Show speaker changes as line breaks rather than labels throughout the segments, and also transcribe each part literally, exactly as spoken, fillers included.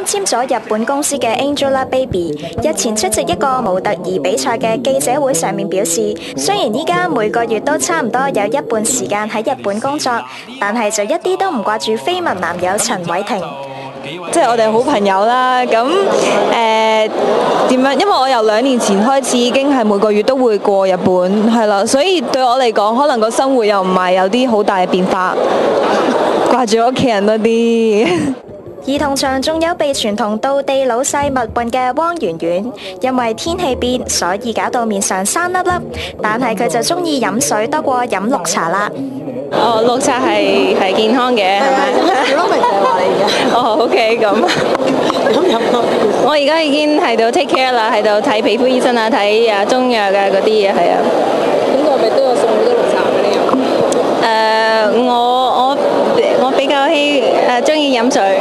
簽咗日本公司嘅 Angelababy， 日前出席一個模特兒比賽嘅記者會上面表示，雖然依家每個月都差唔多有一半時間喺日本工作，但係就一啲都唔掛住緋聞男友陳偉霆。
即係我哋好朋友啦，咁誒點樣？因為我由兩年前開始已經係每個月都會過日本，係啦，所以對我嚟講，可能個生活又唔係有啲好大嘅變化，掛住屋企人多啲。
而同場仲有被傳同道地老細密運嘅汪圓圓，因為天氣變，所以搞到面上生粒粒，但係佢就中意飲水多過飲綠茶啦。
哦，綠茶係係健康嘅，係咪？
小佬明就係話你而家。
哦 ，OK， 咁。
咁飲多啲。
我而家已經喺度 take care 啦，喺度睇皮膚醫生啊，睇啊中藥嘅嗰啲嘢係啊。
咁佢係咪都有送好多綠茶俾你飲？
誒，我我我比較希誒中意飲水。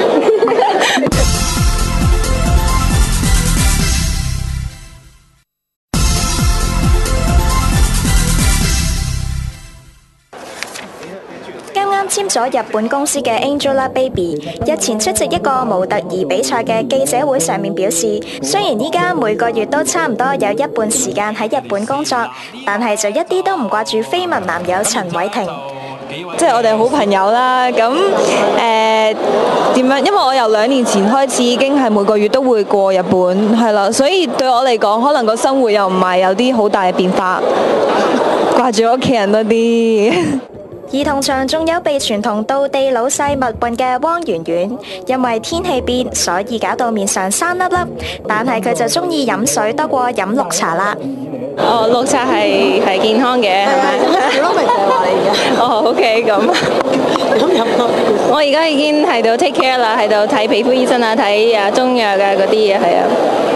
簽咗日本公司嘅 Angelababy， 日前出席一個模特兒比賽嘅記者會上面表示，雖然依家每個月都差唔多有一半時間喺日本工作，但係就一啲都唔掛住緋聞男友陳偉霆。
即係我哋好朋友啦，咁誒點樣？因為我由兩年前開始已經係每個月都會過日本，係啦，所以對我嚟講，可能個生活又唔係有啲好大嘅變化，掛住屋企人多啲。
而同場仲有被傳同道地老細密運嘅汪圓圓，因為天氣變，所以搞到面上生粒粒，但係佢就中意飲水多過飲綠茶啦。
哦，綠茶係係健康嘅，係咪？
小佬明就係話你而家。
哦 ，OK， 咁。
咁飲多啲。
我而家已經喺度 take care 啦，喺度睇皮膚醫生啊，睇啊中藥嘅嗰啲嘢係啊。